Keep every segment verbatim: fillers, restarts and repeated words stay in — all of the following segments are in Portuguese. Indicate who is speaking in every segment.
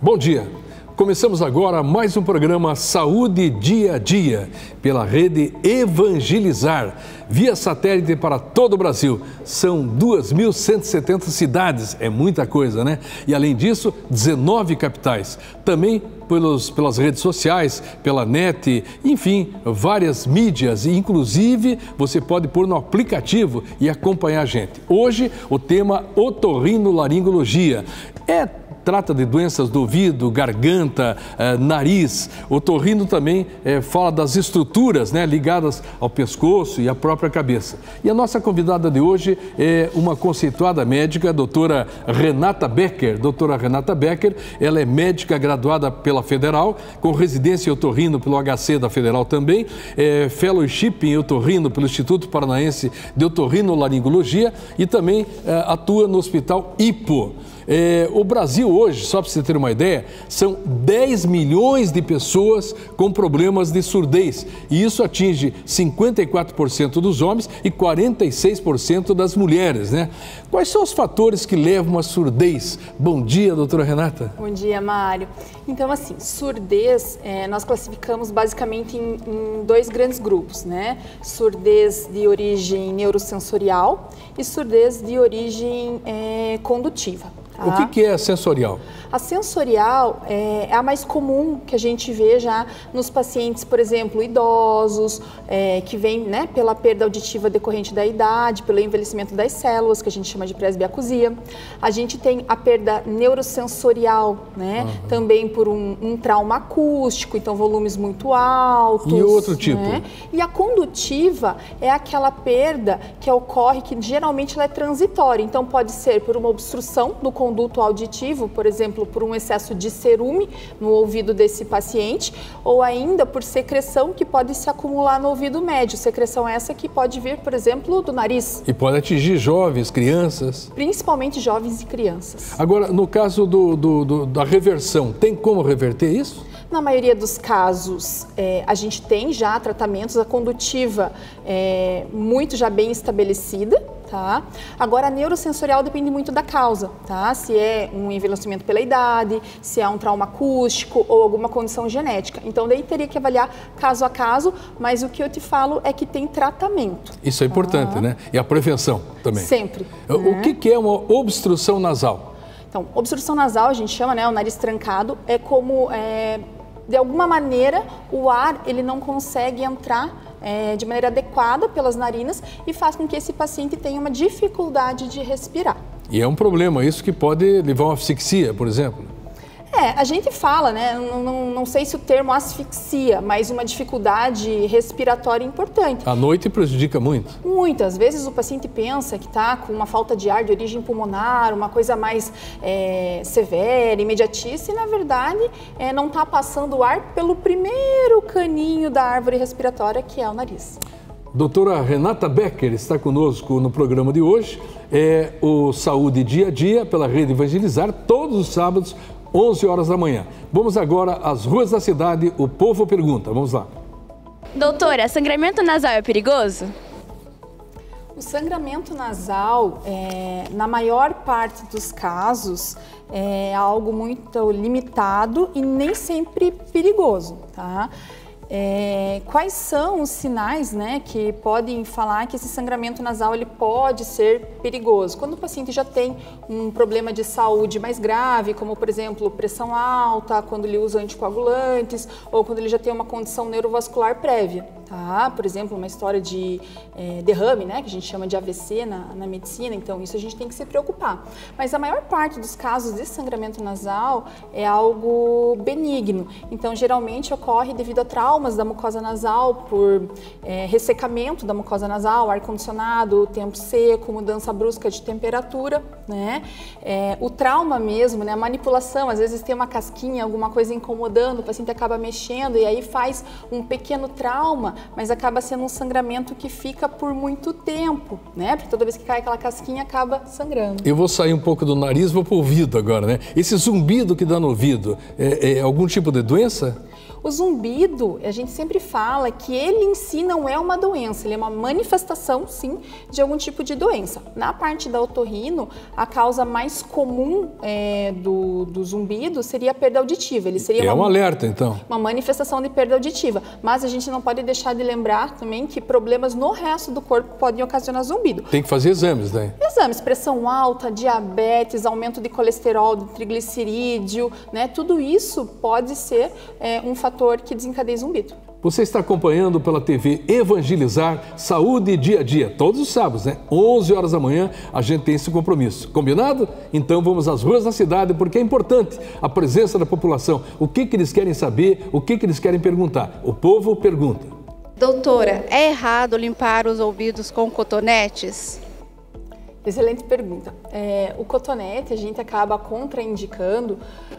Speaker 1: Bom dia. Começamos agora mais um programa Saúde Dia a Dia, pela rede Evangelizar, via satélite para todo o Brasil. São duas mil cento e setenta cidades, é muita coisa, né? E além disso, dezenove capitais. Também pelos, pelas redes sociais, pela net, enfim, várias mídias. E, inclusive, você pode pôr no aplicativo e acompanhar a gente. Hoje, o tema otorrinolaringologia. É Trata de doenças do ouvido, garganta, eh, nariz. O otorrino também eh, fala das estruturas, né, ligadas ao pescoço e à própria cabeça. E a nossa convidada de hoje é uma conceituada médica, a doutora Renata Becker. Doutora Renata Becker, ela é médica graduada pela Federal, com residência em otorrino pelo H C da Federal também, é fellowship em otorrino pelo Instituto Paranaense de Otorrinolaringologia e também eh, atua no Hospital Hipo. É, o Brasil hoje, só para você ter uma ideia, são dez milhões de pessoas com problemas de surdez. E isso atinge cinquenta e quatro por cento dos homens e quarenta e seis por cento das mulheres, né? Quais são os fatores que levam à surdez? Bom dia, doutora Renata.
Speaker 2: Bom dia, Mário. Então, assim, surdez, é, nós classificamos basicamente em, em dois grandes grupos, né? Surdez de origem neurosensorial e surdez de origem é, condutiva.
Speaker 1: O que, que é a sensorial?
Speaker 2: A sensorial é, é a mais comum que a gente vê já nos pacientes, por exemplo, idosos, é, que vem, né, pela perda auditiva decorrente da idade, pelo envelhecimento das células, que a gente chama de presbiacusia. A gente tem a perda neurosensorial, né, uhum. também por um, um trauma acústico, então volumes muito altos.
Speaker 1: E outro tipo?
Speaker 2: Né? E a condutiva é aquela perda que ocorre, que geralmente ela é transitória, então pode ser por uma obstrução do conduto auditivo, por exemplo, por um excesso de cerume no ouvido desse paciente, ou ainda por secreção que pode se acumular no ouvido médio. Secreção essa que pode vir, por exemplo, do nariz.
Speaker 1: E pode atingir jovens, crianças.
Speaker 2: Principalmente jovens e crianças.
Speaker 1: Agora, no caso do, do, do, da reversão, tem como reverter isso?
Speaker 2: Na maioria dos casos, é, a gente tem já tratamentos, a condutiva é muito já bem estabelecida, tá? Agora, a neurosensorial depende muito da causa, tá? Se é um envelhecimento pela idade, se é um trauma acústico ou alguma condição genética. Então, daí teria que avaliar caso a caso, mas o que eu te falo é que tem tratamento.
Speaker 1: Isso é importante, ah. né? E a prevenção também.
Speaker 2: Sempre.
Speaker 1: O
Speaker 2: né?
Speaker 1: que, que é uma obstrução nasal?
Speaker 2: Então, obstrução nasal, a gente chama, né, o nariz trancado, é como... É, de alguma maneira, o ar ele não consegue entrar é, de maneira adequada pelas narinas e faz com que esse paciente tenha uma dificuldade de respirar.
Speaker 1: E é um problema isso que pode levar a uma asfixia, por exemplo?
Speaker 2: É, a gente fala, né, não, não, não sei se o termo asfixia, mas uma dificuldade respiratória importante.
Speaker 1: À noite prejudica muito?
Speaker 2: Muito. Às vezes o paciente pensa que está com uma falta de ar de origem pulmonar, uma coisa mais é, severa, imediatista, e na verdade é, não está passando ar pelo primeiro caninho da árvore respiratória, que é o nariz.
Speaker 1: Doutora Renata Becker está conosco no programa de hoje. É o Saúde Dia a Dia, pela Rede Evangelizar, todos os sábados, onze horas da manhã. Vamos agora às ruas da cidade, o povo pergunta. Vamos lá.
Speaker 3: Doutora, sangramento nasal é perigoso?
Speaker 2: O sangramento nasal, é, na maior parte dos casos, é algo muito limitado e nem sempre perigoso, tá? É, quais são os sinais, né, que podem falar que esse sangramento nasal ele pode ser perigoso? Quando o paciente já tem um problema de saúde mais grave, como por exemplo pressão alta, quando ele usa anticoagulantes ou quando ele já tem uma condição neurovascular prévia, tá? Por exemplo, uma história de é, derrame, né, que a gente chama de A V C na, na medicina, então isso a gente tem que se preocupar. Mas a maior parte dos casos de sangramento nasal é algo benigno, então geralmente ocorre devido a trauma da mucosa nasal, por é, ressecamento da mucosa nasal, ar-condicionado, tempo seco, mudança brusca de temperatura, né? É, o trauma mesmo, né? A manipulação, às vezes tem uma casquinha, alguma coisa incomodando, o paciente acaba mexendo e aí faz um pequeno trauma mas acaba sendo um sangramento que fica por muito tempo, né? Porque toda vez que cai aquela casquinha, acaba sangrando.
Speaker 1: Eu vou sair um pouco do nariz, vou para o ouvido agora, né? Esse zumbido que dá no ouvido, é, é algum tipo de doença?
Speaker 2: O zumbido, a gente sempre fala que ele em si não é uma doença, ele é uma manifestação, sim, de algum tipo de doença. Na parte da otorrino, a causa mais comum é, do, do zumbido seria a perda auditiva. Ele seria
Speaker 1: é
Speaker 2: uma,
Speaker 1: um alerta, então.
Speaker 2: Uma manifestação de perda auditiva. Mas a gente não pode deixar de lembrar também que problemas no resto do corpo podem ocasionar zumbido.
Speaker 1: Tem que fazer exames, né?
Speaker 2: Exames, pressão alta, diabetes, aumento de colesterol, de triglicerídeo, né? Tudo isso pode ser é, um fator que desencadeia zumbido.
Speaker 1: Você está acompanhando pela T V Evangelizar Saúde Dia a Dia, todos os sábados, né? onze horas da manhã, a gente tem esse compromisso. Combinado? Então vamos às ruas da cidade, porque é importante a presença da população. O que, que eles querem saber, o que, que eles querem perguntar. O povo pergunta.
Speaker 4: Doutora, é errado limpar os ouvidos com cotonetes?
Speaker 2: Excelente pergunta. É, o cotonete a gente acaba contraindicando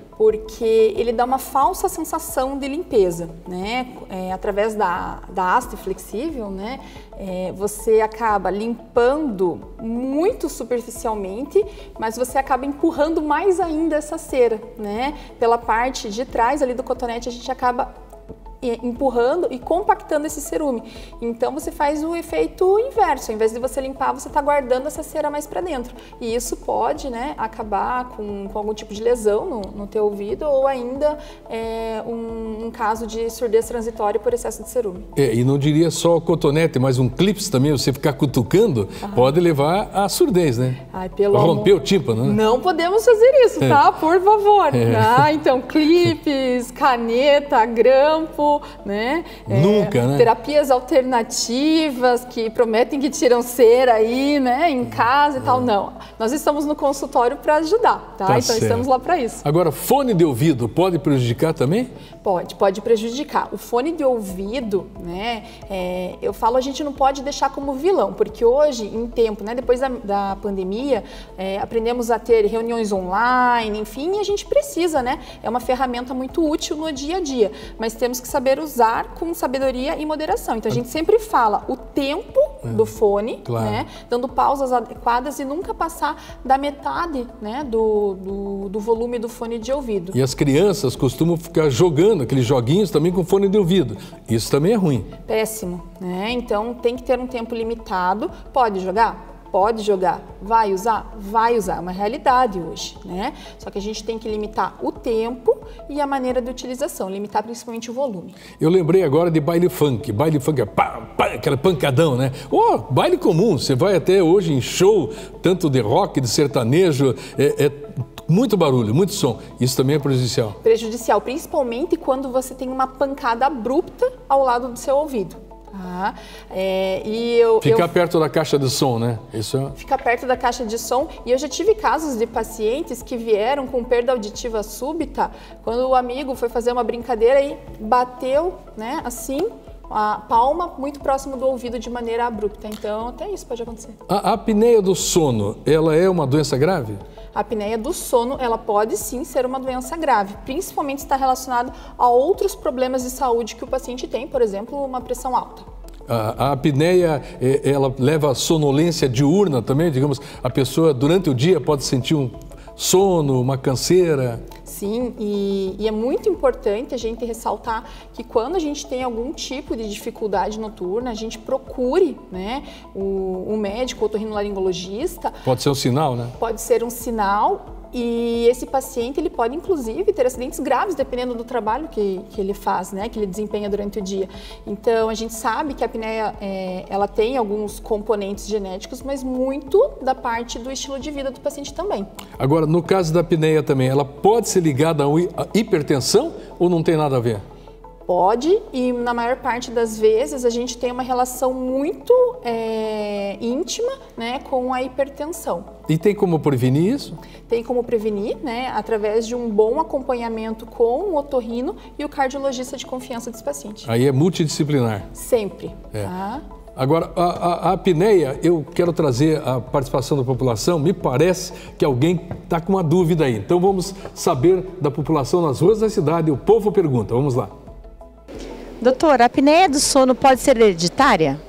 Speaker 2: porque ele dá uma falsa sensação de limpeza, né? É, através da, da haste flexível, né? É, você acaba limpando muito superficialmente, mas você acaba empurrando mais ainda essa cera, né? Pela parte de trás ali do cotonete a gente acaba empurrando e compactando esse cerume. Então você faz o efeito inverso, ao invés de você limpar, você está guardando essa cera mais para dentro. E isso pode, né, acabar com, com algum tipo de lesão no, no teu ouvido ou ainda é, um, um caso de surdez transitória por excesso de cerume.
Speaker 1: É, e não diria só cotonete, mas um clips também, você ficar cutucando, ah. pode levar à surdez, né?
Speaker 2: Ai, pelo
Speaker 1: romper
Speaker 2: amor...
Speaker 1: o tímpano, né?
Speaker 2: Não podemos fazer isso, tá? Por favor. É. Ah, então, clipes, caneta, grampo, né?
Speaker 1: Nunca,
Speaker 2: é,
Speaker 1: né?
Speaker 2: Terapias alternativas que prometem que tiram cera aí, né? Em casa e tal. Não. Nós estamos no consultório para ajudar, tá?
Speaker 1: Tá
Speaker 2: então
Speaker 1: certo.
Speaker 2: Estamos lá para isso.
Speaker 1: Agora, fone de ouvido pode prejudicar também?
Speaker 2: Pode, pode prejudicar. O fone de ouvido, né? É, eu falo, a gente não pode deixar como vilão, porque hoje, em tempo, né? Depois da, da pandemia, é, aprendemos a ter reuniões online, enfim, e a gente precisa, né? É uma ferramenta muito útil no dia a dia, mas temos que saber usar com sabedoria e moderação. Então a gente sempre fala o tempo do fone,
Speaker 1: claro.
Speaker 2: né, dando pausas adequadas e nunca passar da metade, né, do, do, do volume do fone de ouvido.
Speaker 1: E as crianças costumam ficar jogando aqueles joguinhos também com fone de ouvido. Isso também é ruim.
Speaker 2: Péssimo, né? Então tem que ter um tempo limitado. Pode jogar? Pode jogar. Vai usar? Vai usar. É uma realidade hoje, né? Só que a gente tem que limitar o tempo e a maneira de utilização, limitar principalmente o volume.
Speaker 1: Eu lembrei agora de baile funk. Baile funk é pá, pá, aquela pancadão, né? Oh, baile comum, você vai até hoje em show, tanto de rock, de sertanejo, é, é muito barulho, muito som. Isso também é prejudicial.
Speaker 2: Prejudicial, principalmente quando você tem uma pancada abrupta ao lado do seu ouvido. Ah, é, e eu,
Speaker 1: Ficar
Speaker 2: eu...
Speaker 1: perto da caixa de som, né? Isso é...
Speaker 2: Ficar perto da caixa de som. E eu já tive casos de pacientes que vieram com perda auditiva súbita, quando o amigo foi fazer uma brincadeira e bateu, né, assim, a palma muito próximo do ouvido de maneira abrupta. Então, até isso pode acontecer.
Speaker 1: A, a apneia do sono, ela é uma doença grave?
Speaker 2: A apneia do sono, ela pode sim ser uma doença grave, principalmente está relacionado a outros problemas de saúde que o paciente tem, por exemplo, uma pressão alta.
Speaker 1: A, a apneia, ela leva a sonolência diurna também, digamos, a pessoa durante o dia pode sentir um sono, uma canseira.
Speaker 2: Sim, e, e é muito importante a gente ressaltar que quando a gente tem algum tipo de dificuldade noturna, a gente procure, né, o, o médico, o otorrinolaringologista.
Speaker 1: Pode ser um sinal, né?
Speaker 2: Pode ser um sinal. E esse paciente, ele pode, inclusive, ter acidentes graves, dependendo do trabalho que, que ele faz, né, que ele desempenha durante o dia. Então, a gente sabe que a apneia, é, ela tem alguns componentes genéticos, mas muito da parte do estilo de vida do paciente também.
Speaker 1: Agora, no caso da apneia também, ela pode ser ligada à hipertensão ou não tem nada a ver?
Speaker 2: Pode, e na maior parte das vezes a gente tem uma relação muito é, íntima, né, com a hipertensão.
Speaker 1: E tem como prevenir isso?
Speaker 2: Tem como prevenir, né, através de um bom acompanhamento com o otorrino e o cardiologista de confiança desse paciente.
Speaker 1: Aí é multidisciplinar?
Speaker 2: Sempre.
Speaker 1: É.
Speaker 2: Tá?
Speaker 1: Agora, a, a, a apneia, eu quero trazer a participação da população, me parece que alguém está com uma dúvida aí. Então vamos saber da população nas ruas da cidade, o povo pergunta, vamos lá.
Speaker 5: Doutora, a apneia do sono pode ser hereditária?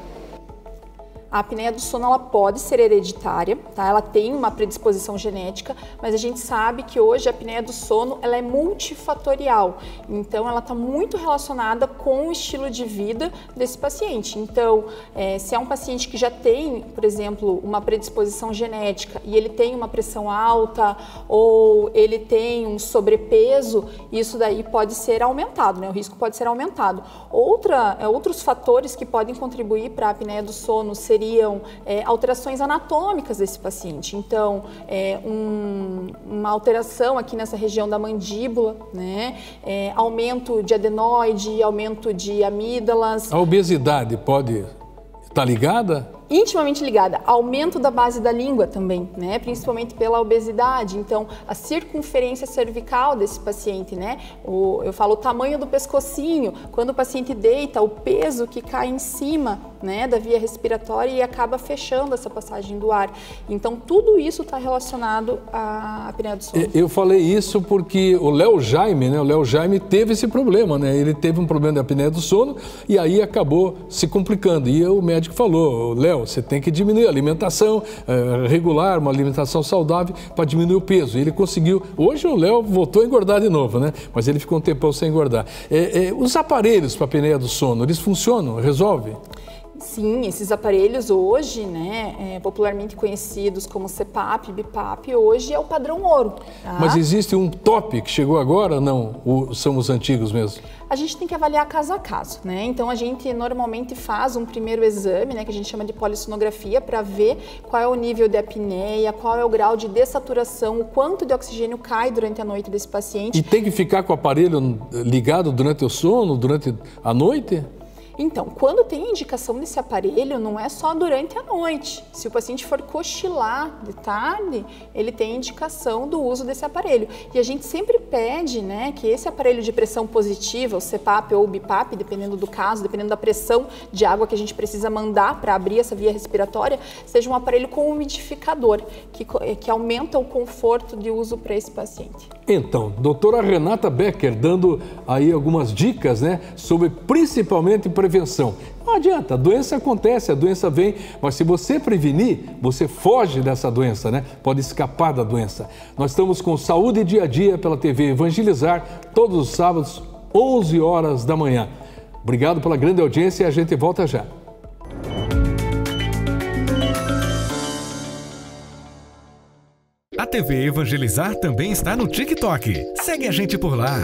Speaker 2: A apneia do sono ela pode ser hereditária, tá? Ela tem uma predisposição genética, mas a gente sabe que hoje a apneia do sono ela é multifatorial, então ela está muito relacionada com o estilo de vida desse paciente. Então, é, se é um paciente que já tem, por exemplo, uma predisposição genética e ele tem uma pressão alta ou ele tem um sobrepeso, isso daí pode ser aumentado, né? O risco pode ser aumentado. Outra, é, outros fatores que podem contribuir para a apneia do sono seriam seriam é, alterações anatômicas desse paciente. Então, é, um, uma alteração aqui nessa região da mandíbula, né? É, aumento de adenoide, aumento de amígdalas.
Speaker 1: A obesidade pode estar ligada?
Speaker 2: Intimamente ligada, aumento da base da língua também, né? Principalmente pela obesidade. Então, a circunferência cervical desse paciente, né? O, eu falo o tamanho do pescocinho, quando o paciente deita, o peso que cai em cima, né, da via respiratória e acaba fechando essa passagem do ar. Então, tudo isso está relacionado à apneia do sono.
Speaker 1: Eu falei isso porque o Léo Jaime, né? O Léo Jaime teve esse problema, né? Ele teve um problema de apneia do sono e aí acabou se complicando. E o médico falou, Léo, você tem que diminuir a alimentação é, regular, uma alimentação saudável para diminuir o peso. E ele conseguiu. Hoje o Léo voltou a engordar de novo, né? Mas ele ficou um tempão sem engordar. É, é, os aparelhos para a apneia do sono, eles funcionam? Resolve?
Speaker 2: Sim, esses aparelhos hoje, né, é, popularmente conhecidos como C PAP, B PAP, hoje é o padrão ouro. Tá?
Speaker 1: Mas existe um top que chegou agora ou não? Ou são os antigos mesmo?
Speaker 2: A gente tem que avaliar caso a caso, né? Então a gente normalmente faz um primeiro exame, né, que a gente chama de polissonografia, para ver qual é o nível de apneia, qual é o grau de dessaturação, o quanto de oxigênio cai durante a noite desse paciente.
Speaker 1: E tem que ficar com o aparelho ligado durante o sono, durante a noite?
Speaker 2: Então, quando tem indicação desse aparelho, não é só durante a noite. Se o paciente for cochilar de tarde, ele tem indicação do uso desse aparelho. E a gente sempre pede, né, que esse aparelho de pressão positiva, o C PAP ou o B PAP, dependendo do caso, dependendo da pressão de água que a gente precisa mandar para abrir essa via respiratória, seja um aparelho com umidificador, que, que aumenta o conforto de uso para esse paciente.
Speaker 1: Então, doutora Renata Becker dando aí algumas dicas, né, sobre principalmente prevenção. Não adianta, a doença acontece, a doença vem, mas se você prevenir, você foge dessa doença, né? Pode escapar da doença. Nós estamos com Saúde Dia a Dia pela T V Evangelizar, todos os sábados, onze horas da manhã. Obrigado pela grande audiência e a gente volta já.
Speaker 6: A T V Evangelizar também está no TikTok. Segue a gente por lá.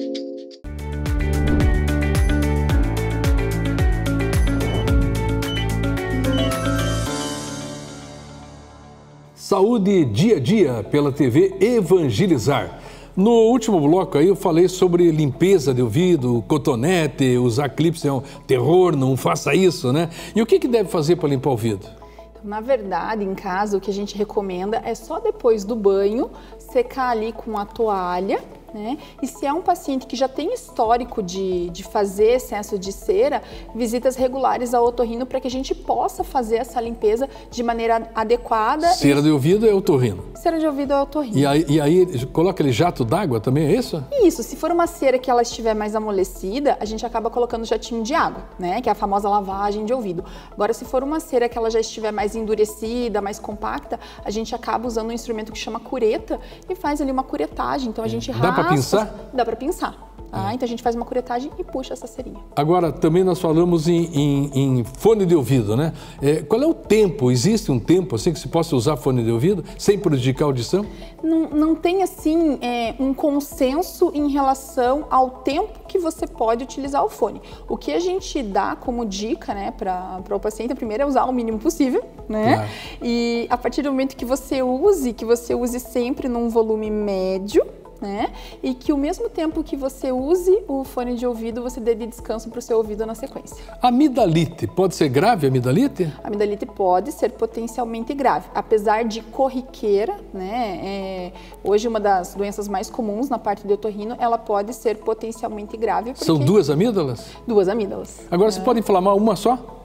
Speaker 1: Saúde Dia a Dia pela T V Evangelizar. No último bloco aí eu falei sobre limpeza de ouvido, cotonete, usar clipes é um terror, não faça isso, né? E o que que deve fazer para limpar o ouvido?
Speaker 2: Na verdade, em casa, o que a gente recomenda é só depois do banho, secar ali com a toalha, né? E se é um paciente que já tem histórico de, de fazer excesso de cera, visitas regulares ao otorrino para que a gente possa fazer essa limpeza de maneira adequada.
Speaker 1: Cera
Speaker 2: e...
Speaker 1: de ouvido é otorrino.
Speaker 2: Cera de ouvido é otorrino.
Speaker 1: E aí, e aí coloca aquele jato d'água também, é isso?
Speaker 2: Isso, se for uma cera que ela estiver mais amolecida, a gente acaba colocando jatinho de água, né? Que é a famosa lavagem de ouvido. Agora, se for uma cera que ela já estiver mais endurecida, mais compacta, a gente acaba usando um instrumento que chama cureta e faz ali uma curetagem. Então a gente raspa.
Speaker 1: Dá para pinçar?
Speaker 2: Dá para pinçar. Ah, então a gente faz uma curetagem e puxa essa cerinha.
Speaker 1: Agora, também nós falamos em, em, em fone de ouvido, né? É, qual é o tempo? Existe um tempo assim que se possa usar fone de ouvido sem prejudicar a audição?
Speaker 2: Não, não tem assim é, um consenso em relação ao tempo que você pode utilizar o fone. O que a gente dá como dica, né, para o paciente, primeiro é usar o mínimo possível, né? Claro. E a partir do momento que você use, que você use sempre num volume médio, né? E que o mesmo tempo que você use o fone de ouvido, você dê de descanso para o seu ouvido na sequência.
Speaker 1: Amidalite, pode ser grave a amidalite?
Speaker 2: A amidalite pode ser potencialmente grave, apesar de corriqueira, né? É, hoje uma das doenças mais comuns na parte de otorrino, ela pode ser potencialmente grave.
Speaker 1: São duas amígdalas?
Speaker 2: Duas amígdalas.
Speaker 1: Agora,
Speaker 2: é.
Speaker 1: você pode inflamar uma só?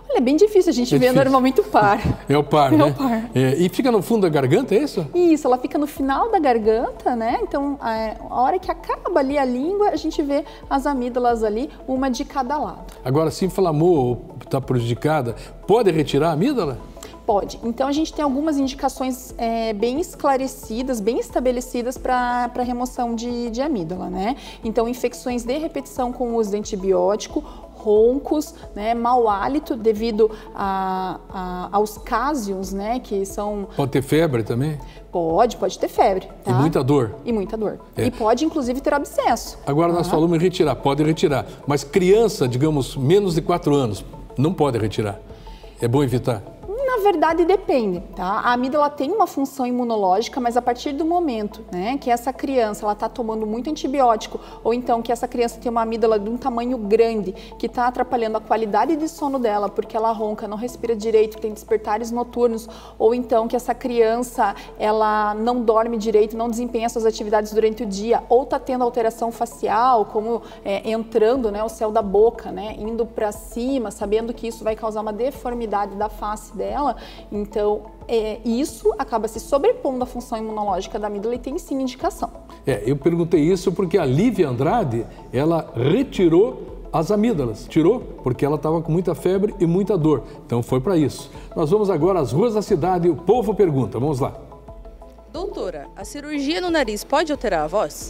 Speaker 2: Olha, é bem difícil, a gente
Speaker 1: é
Speaker 2: vê
Speaker 1: difícil.
Speaker 2: normalmente o par.
Speaker 1: É o par,
Speaker 2: é
Speaker 1: né?
Speaker 2: O par.
Speaker 1: É, e fica no fundo da garganta, é isso?
Speaker 2: Isso, ela fica no final da garganta, né? Então, a, a hora que acaba ali a língua, a gente vê as amígdalas ali, uma de cada lado.
Speaker 1: Agora, se inflamou ou está prejudicada, pode retirar a amígdala?
Speaker 2: Pode. Então, a gente tem algumas indicações é, bem esclarecidas, bem estabelecidas para a remoção de, de amígdala, né? Então, infecções de repetição com o uso de antibiótico, roncos, né, mau hálito devido a, a, aos cásions, né, que são...
Speaker 1: Pode ter febre também?
Speaker 2: Pode, pode ter febre. Tá?
Speaker 1: E muita dor?
Speaker 2: E muita dor.
Speaker 1: É.
Speaker 2: E pode, inclusive, ter abscesso.
Speaker 1: Agora, nós
Speaker 2: tá?
Speaker 1: falamos em retirar, pode retirar. Mas criança, digamos, menos de quatro anos, não pode retirar. É bom evitar?
Speaker 2: Na verdade, depende, tá? A amígdala tem uma função imunológica, mas a partir do momento, né, que essa criança ela está tomando muito antibiótico, ou então que essa criança tem uma amígdala de um tamanho grande, que está atrapalhando a qualidade de sono dela, porque ela ronca, não respira direito, tem despertares noturnos, ou então que essa criança ela não dorme direito, não desempenha suas atividades durante o dia, ou está tendo alteração facial, como é, entrando, né, o céu da boca, né, indo para cima, sabendo que isso vai causar uma deformidade da face dela. Então, é, isso acaba se sobrepondo à função imunológica da amígdala e tem sim indicação.
Speaker 1: É, eu perguntei isso porque a Lívia Andrade, ela retirou as amígdalas, tirou porque ela estava com muita febre e muita dor. Então foi para isso. Nós vamos agora às ruas da cidade e o povo pergunta. Vamos lá.
Speaker 7: Doutora, a cirurgia no nariz pode alterar a voz?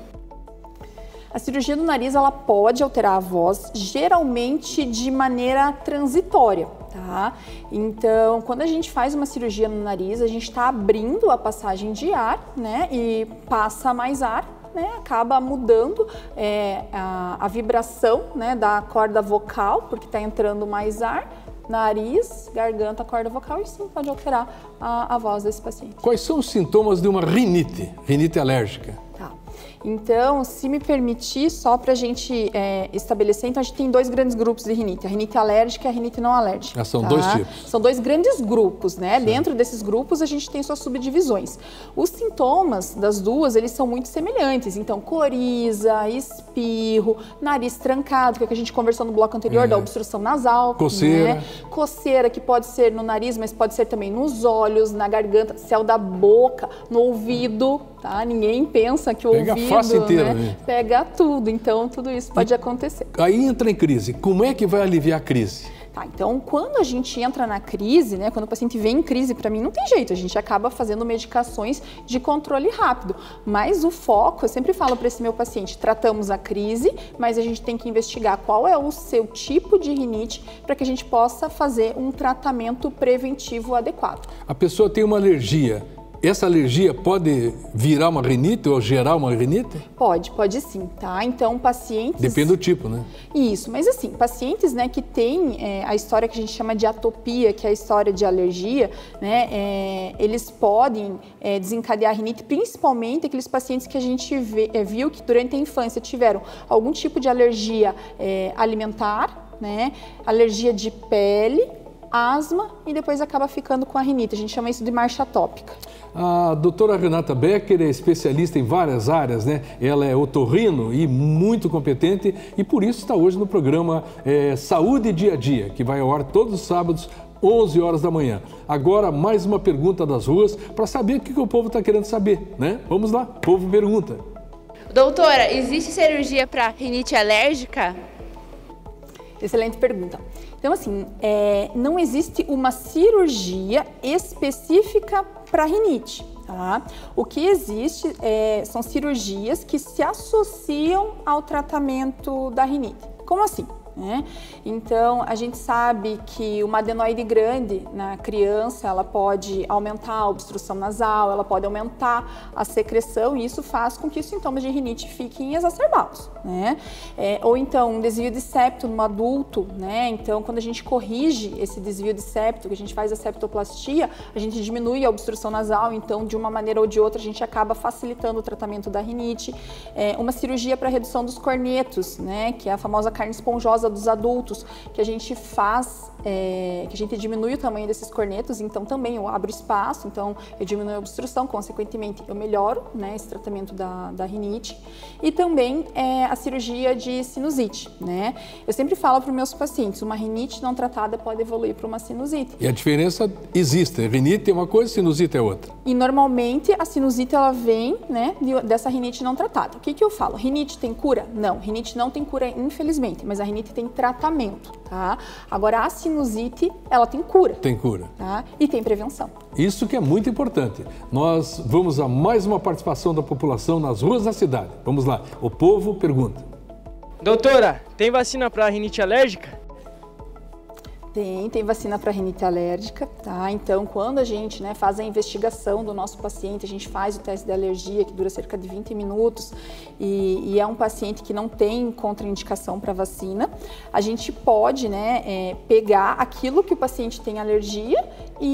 Speaker 2: A cirurgia do nariz ela pode alterar a voz, geralmente de maneira transitória, tá? Então, quando a gente faz uma cirurgia no nariz, a gente está abrindo a passagem de ar, né? E passa mais ar, né? Acaba mudando é, a, a vibração, né, da corda vocal, porque está entrando mais ar. Nariz, garganta, corda vocal e sim pode alterar a, a voz desse paciente.
Speaker 1: Quais são os sintomas de uma rinite, rinite alérgica?
Speaker 2: Tá. Então, se me permitir, só para a gente é, estabelecer, então a gente tem dois grandes grupos de rinite, a rinite alérgica e a rinite não alérgica.
Speaker 1: Ah, são
Speaker 2: tá?
Speaker 1: dois tipos.
Speaker 2: São dois grandes grupos, né?
Speaker 1: Sim.
Speaker 2: Dentro desses grupos a gente tem suas subdivisões. Os sintomas das duas, eles são muito semelhantes, então coriza, espirro, nariz trancado, que é o que a gente conversou no bloco anterior, é. da obstrução nasal.
Speaker 1: Coceira.
Speaker 2: Né? Coceira, que pode ser no nariz, mas pode ser também nos olhos, na garganta, céu da boca, no ouvido, tá? Ninguém pensa que o
Speaker 1: Pega
Speaker 2: ouvido,
Speaker 1: a face inteira,
Speaker 2: né?
Speaker 1: né?
Speaker 2: Pega tudo, então tudo isso pode e acontecer.
Speaker 1: Aí entra em crise. Como é que vai aliviar a crise?
Speaker 2: Tá, então quando a gente entra na crise, né, quando o paciente vem em crise, para mim não tem jeito, a gente acaba fazendo medicações de controle rápido, mas o foco, eu sempre falo para esse meu paciente, tratamos a crise, mas a gente tem que investigar qual é o seu tipo de rinite para que a gente possa fazer um tratamento preventivo adequado.
Speaker 1: A pessoa tem uma alergia. Essa alergia pode virar uma rinite ou gerar uma rinite?
Speaker 2: Pode, pode sim, tá? Então, pacientes...
Speaker 1: Depende do tipo, né?
Speaker 2: Isso, mas assim, pacientes, né, que têm é, a história que a gente chama de atopia, que é a história de alergia, né, é, eles podem é, desencadear rinite, principalmente aqueles pacientes que a gente vê, é, viu que durante a infância tiveram algum tipo de alergia é, alimentar, né, alergia de pele, asma e depois acaba ficando com a rinite. A gente chama isso de marcha atópica.
Speaker 1: A doutora Renata Becker é especialista em várias áreas, né? Ela é otorrino e muito competente e por isso está hoje no programa é, Saúde Dia a Dia, que vai ao ar todos os sábados, onze horas da manhã. Agora, mais uma pergunta das ruas para saber o que, que o povo está querendo saber, né? Vamos lá, o povo pergunta.
Speaker 3: Doutora, existe cirurgia para rinite alérgica?
Speaker 2: Excelente pergunta. Então, assim, é, não existe uma cirurgia específica para rinite, tá? O que existe é, são cirurgias que se associam ao tratamento da rinite. Como assim? Né? Então, a gente sabe que uma adenoide grande na criança, ela pode aumentar a obstrução nasal, ela pode aumentar a secreção e isso faz com que os sintomas de rinite fiquem exacerbados, né? É, ou então, um desvio de septo no adulto, né? Então, quando a gente corrige esse desvio de septo, que a gente faz a septoplastia, a gente diminui a obstrução nasal, então, de uma maneira ou de outra, a gente acaba facilitando o tratamento da rinite. É, uma cirurgia para redução dos cornetos, né? Que é a famosa carne esponjosa esponjosa dos adultos, que a gente faz, é, que a gente diminui o tamanho desses cornetos, então também eu abro espaço, então eu diminuo a obstrução, consequentemente eu melhoro, né, esse tratamento da, da rinite. E também é, a cirurgia de sinusite, né? Eu sempre falo para os meus pacientes, uma rinite não tratada pode evoluir para uma sinusite.
Speaker 1: E a diferença existe, rinite é uma coisa, sinusite é outra.
Speaker 2: E normalmente a sinusite ela vem, né, dessa rinite não tratada. O que que eu falo? Rinite tem cura? Não, rinite não tem cura, infelizmente, mas a rinite tem tratamento, tá? Agora a sinusite, ela tem cura.
Speaker 1: Tem cura.
Speaker 2: Tá? E tem prevenção.
Speaker 1: Isso que é muito importante. Nós vamos a mais uma participação da população nas ruas da cidade. Vamos lá, o povo pergunta.
Speaker 8: Doutora, tem vacina para rinite alérgica?
Speaker 2: Tem, tem vacina para rinite alérgica, tá? Então, quando a gente, né, faz a investigação do nosso paciente, a gente faz o teste de alergia, que dura cerca de vinte minutos, e, e é um paciente que não tem contraindicação para vacina, a gente pode, né, é, pegar aquilo que o paciente tem alergia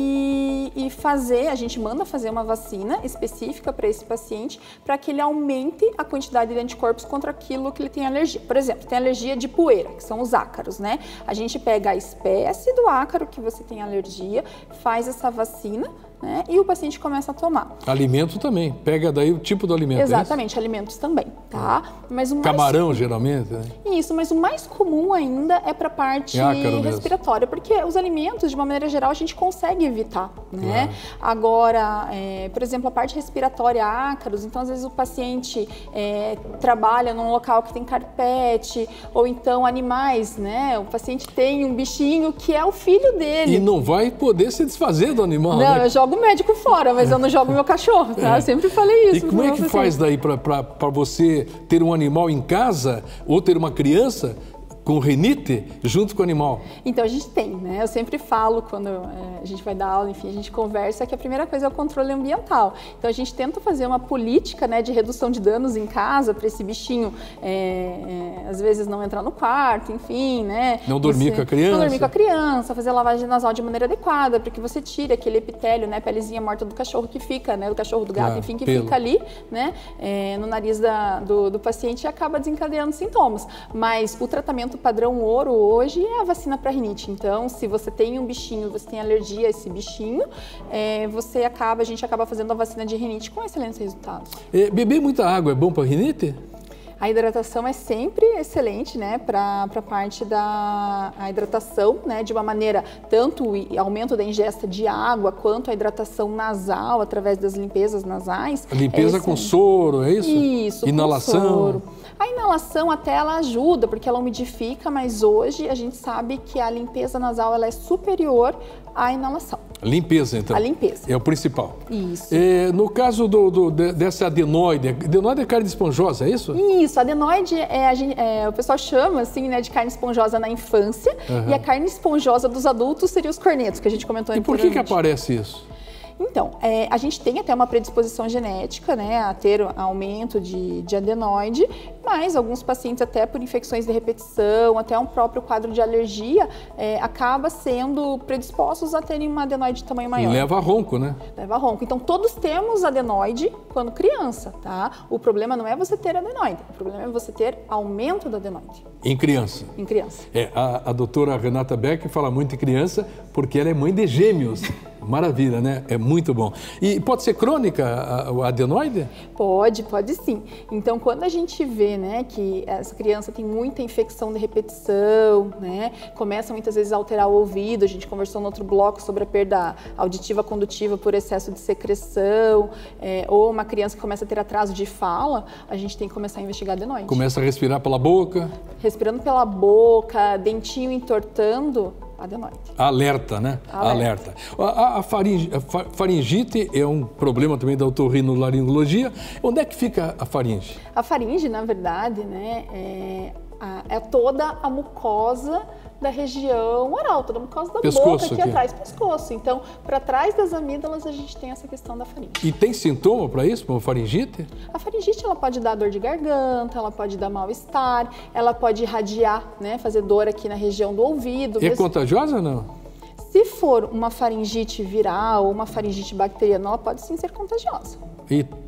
Speaker 2: e, e fazer, a gente manda fazer uma vacina específica para esse paciente, para que ele aumente a quantidade de anticorpos contra aquilo que ele tem alergia. Por exemplo, tem alergia de poeira, que são os ácaros, né? A gente pega a espécie do ácaro que você tem alergia, faz essa vacina, né, e o paciente começa a tomar.
Speaker 1: Alimento também, pega daí o tipo do alimento.
Speaker 2: Exatamente,
Speaker 1: é
Speaker 2: alimentos também, tá? Mas o mais...
Speaker 1: Camarão, geralmente, né?
Speaker 2: Isso, mas o mais comum ainda é para a parte
Speaker 1: é
Speaker 2: respiratória, porque os alimentos, de uma maneira geral, a gente consegue evitar, né? Claro. Agora, é, por exemplo, a parte respiratória, ácaros, então às vezes o paciente é, trabalha num local que tem carpete, ou então animais, né? O paciente tem um bichinho que é o filho dele.
Speaker 1: E não vai poder se desfazer do animal,
Speaker 2: não,
Speaker 1: né?
Speaker 2: Eu jogo o médico fora, mas eu não jogo meu cachorro, tá? É. Eu sempre falei isso.
Speaker 1: E como é que faz daí para você ter um animal em casa ou ter uma criança com rinite junto com o animal?
Speaker 2: Então a gente tem, né? Eu sempre falo quando é, a gente vai dar aula, enfim, a gente conversa que a primeira coisa é o controle ambiental. Então a gente tenta fazer uma política, né, de redução de danos em casa para esse bichinho, é, é, às vezes não entrar no quarto, enfim, né?
Speaker 1: Não dormir
Speaker 2: você,
Speaker 1: com a criança.
Speaker 2: Não dormir com a criança, fazer a lavagem nasal de maneira adequada, para que você tire aquele epitélio, né, pelezinha morta do cachorro que fica, né, do cachorro, do gato, ah, enfim, que pelo. fica ali, né, é, no nariz da, do, do paciente e acaba desencadeando sintomas. Mas o tratamento padrão ouro hoje é a vacina para rinite. Então, se você tem um bichinho, você tem alergia a esse bichinho, é, você acaba, a gente acaba fazendo a vacina de rinite com excelentes resultados.
Speaker 1: É, beber muita água é bom para rinite?
Speaker 2: A hidratação é sempre excelente, né, para a parte da a hidratação, né, de uma maneira, tanto o aumento da ingesta de água, quanto a hidratação nasal, através das limpezas nasais.
Speaker 1: A limpeza é com soro, é isso?
Speaker 2: Isso,
Speaker 1: inalação.
Speaker 2: Com soro. A inalação até ela ajuda, porque ela umidifica, mas hoje a gente sabe que a limpeza nasal ela é superior à inalação.
Speaker 1: Limpeza, então.
Speaker 2: A limpeza.
Speaker 1: É o principal.
Speaker 2: Isso.
Speaker 1: É, no caso do, do, dessa adenoide, adenoide é carne esponjosa, é isso?
Speaker 2: Isso, a adenoide, é, a gente, é, o pessoal chama assim, né, de carne esponjosa na infância, uhum. E a carne esponjosa dos adultos seria os cornetos, que a gente comentou anteriormente.
Speaker 1: E por que que aparece isso?
Speaker 2: Então, é, a gente tem até uma predisposição genética, né, a ter aumento de, de adenoide, mas alguns pacientes até por infecções de repetição, até um próprio quadro de alergia, é, acaba sendo predispostos a terem uma adenoide de tamanho maior.
Speaker 1: Leva a ronco, né?
Speaker 2: Leva a ronco. Então, todos temos adenoide quando criança, tá? O problema não é você ter adenoide, o problema é você ter aumento da adenoide.
Speaker 1: Em criança?
Speaker 2: Em criança.
Speaker 1: É, a, a doutora Renata Beck fala muito em criança porque ela é mãe de gêmeos. Maravilha, né? É muito bom. E pode ser crônica a, a adenoide?
Speaker 2: Pode, pode sim. Então, quando a gente vê, né, que essa criança tem muita infecção de repetição, né, começa muitas vezes a alterar o ouvido, a gente conversou no outro bloco sobre a perda auditiva condutiva por excesso de secreção, é, ou uma criança que começa a ter atraso de fala, a gente tem que começar a investigar adenoide.
Speaker 1: Começa a respirar pela boca? Respirando
Speaker 2: pela boca, dentinho entortando, adenoide.
Speaker 1: Alerta, né? Alerta. Alerta. A, a, faringe, a faringite é um problema também da otorrinolaringologia. Onde é que fica a faringe?
Speaker 2: A faringe, na verdade, né, é, a, é toda a mucosa da região oral, toda a mucosa da
Speaker 1: pescoço,
Speaker 2: boca aqui,
Speaker 1: aqui
Speaker 2: atrás, pescoço. Então, para trás das amígdalas, a gente tem essa questão da faringe.
Speaker 1: E tem sintoma para isso, para uma faringite?
Speaker 2: A faringite, ela pode dar dor de garganta, ela pode dar mal-estar, ela pode irradiar, né, fazer dor aqui na região do ouvido.
Speaker 1: É mesmo. Contagiosa ou não?
Speaker 2: Se for uma faringite viral ou uma faringite bacteriana, ela pode sim ser contagiosa.
Speaker 1: E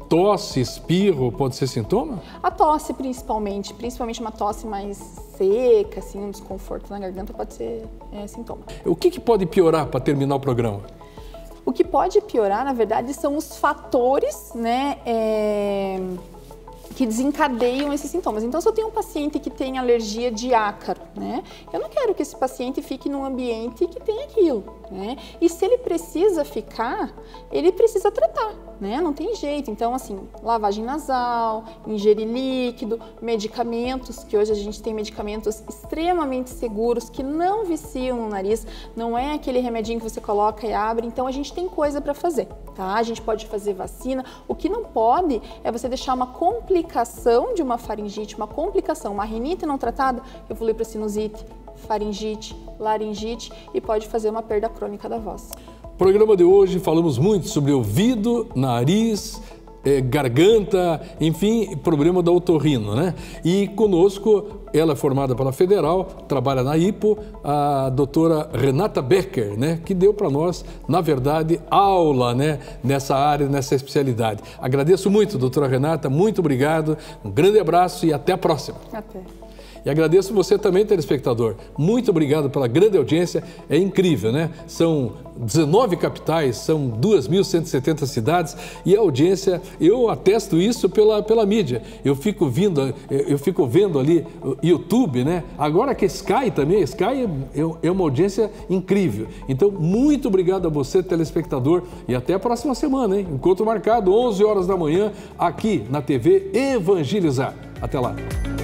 Speaker 1: tosse, espirro, pode ser sintoma?
Speaker 2: A tosse, principalmente, principalmente uma tosse mais seca, assim, um desconforto na garganta pode ser é, sintoma.
Speaker 1: O que, que pode piorar para terminar o programa?
Speaker 2: O que pode piorar, na verdade, são os fatores, né, é, que desencadeiam esses sintomas. Então, se eu tenho um paciente que tem alergia de ácaro, né, eu não quero que esse paciente fique num ambiente que tem aquilo, né? E se ele precisa ficar, ele precisa tratar, né? Não tem jeito. Então, assim, lavagem nasal, ingerir líquido, medicamentos, que hoje a gente tem medicamentos extremamente seguros que não viciam no nariz, não é aquele remedinho que você coloca e abre. Então, a gente tem coisa para fazer, tá? A gente pode fazer vacina. O que não pode é você deixar uma complicação de uma faringite, uma complicação, uma rinite não tratada, evoluir para sinusite, faringite, laringite e pode fazer uma perda crônica da voz.
Speaker 1: No programa de hoje falamos muito sobre ouvido, nariz, eh, garganta, enfim, problema da otorrino, né? E conosco, ela é formada pela Federal, trabalha na I P O, a doutora Renata Becker, né? Que deu para nós, na verdade, aula, né? Nessa área, nessa especialidade. Agradeço muito, doutora Renata, muito obrigado, um grande abraço e até a próxima.
Speaker 2: Até.
Speaker 1: E agradeço você também, telespectador. Muito obrigado pela grande audiência. É incrível, né? São dezenove capitais, são duas mil cento e setenta cidades e a audiência, eu atesto isso pela, pela mídia. Eu fico, vindo, eu fico vendo ali o YouTube, né? Agora que Sky também, Sky é, é uma audiência incrível. Então, muito obrigado a você, telespectador, e até a próxima semana, hein? Encontro marcado, onze horas da manhã, aqui na T V Evangelizar. Até lá.